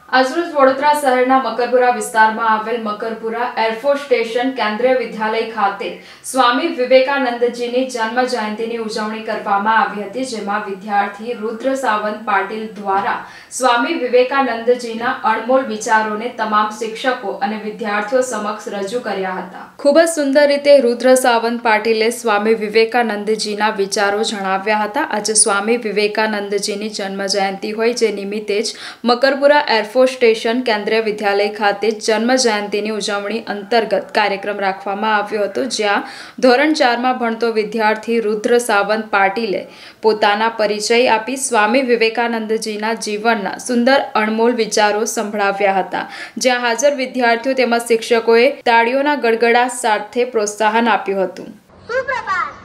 આજરોજ વડોદરા શહેરના મકરપુરા વિસ્તારમાં આવેલ મકરપુરા એરફોર્સ સ્ટેશન કેન્દ્રીય વિદ્યાલય ખાતે સ્વામી વિવેકાનંદજીની જન્મ જયંતિની ઉજવણી કરવામાં આવી હતી, જેમાં વિદ્યાર્થી રુદ્ર સાવંત પાટીલ દ્વારા સ્વામી વિવેકાનંદજીના અણમોલ વિચારોને તમામ શિક્ષકો અને વિદ્યાર્થીઓ સમક્ષ રજૂ કર્યા હતા। ખૂબ જ સુંદર રીતે રુદ્ર સાવંત પાટીલે સ્વામી વિવેકાનંદજીના વિચારો જણાવ્યા હતા। આજે સ્વામી વિવેકાનંદજીની જન્મ જયંતિ હોય, જે નિમિત્તે જ મકરપુરા એરફોર્સ સ્ટેશન કેન્દ્રીય વિદ્યાલય ખાતે જન્મ જયંતિની ઉજવણી અંતર્ગત કાર્યક્રમ રાખવામાં આવ્યો હતો, જ્યાં ધોરણ 4માં ભણતો વિદ્યાર્થી રુદ્ર સાવંત પાટીલે પોતાના પરિચય આપી સ્વામી વિવેકાનંદજીના જીવનના સુંદર અણમોલ વિચારો સંભળાવ્યા હતા, જ્યાં હાજર વિદ્યાર્થીઓ તેમજ શિક્ષકોએ તાળીઓના ગડગડાટ સાથે પ્રોત્સાહન આપ્યું હતું।